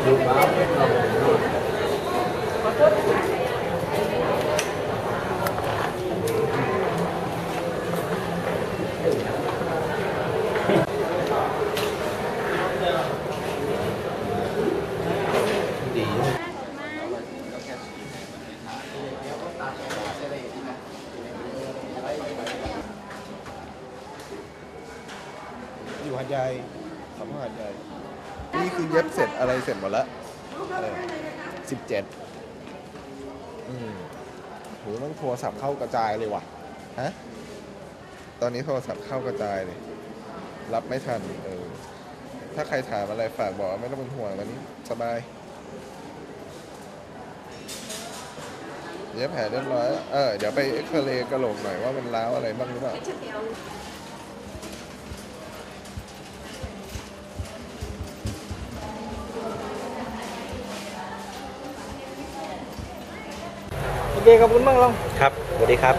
อยู่หาดใหญ่สำนักหาดใหญ่นี่คือเย็บเสร็จอะไรเสร็จหมดแล้ว17โหต้องโทรศัพท์เข้ากระจายเลยว่ะฮะตอนนี้โทรศัพท์เข้ากระจายเลยรับไม่ทันถ้าใครถามอะไรฝากบอกไม่ต้องเป็นห่วงวันนี้สบายเย็บแผลเรียบร้อยเดี๋ยวไปเอ็กซเรย์กระโหลกหน่อยว่ามันร้าวอะไรบ้างหรือเปล่าโอเคขอบคุณมากลงครับสวัสดีครับ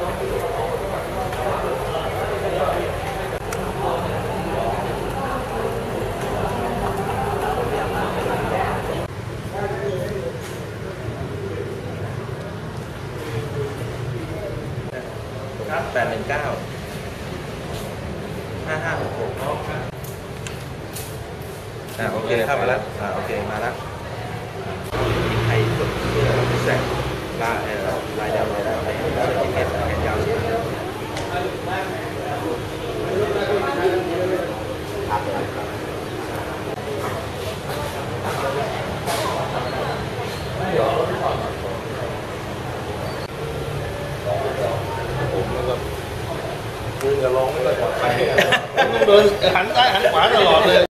ครับ819 5566โอเคเข้ามาแล้วโอเคมาแล้วใครกดเพื่อเราจะแสกลายดาวเลยได้ไหมที่เก็บแขนยาวคุยกับร้องไม่ค่อยปลอดภัยต้องเดินหันซ้ายหันขวาตลอดเลย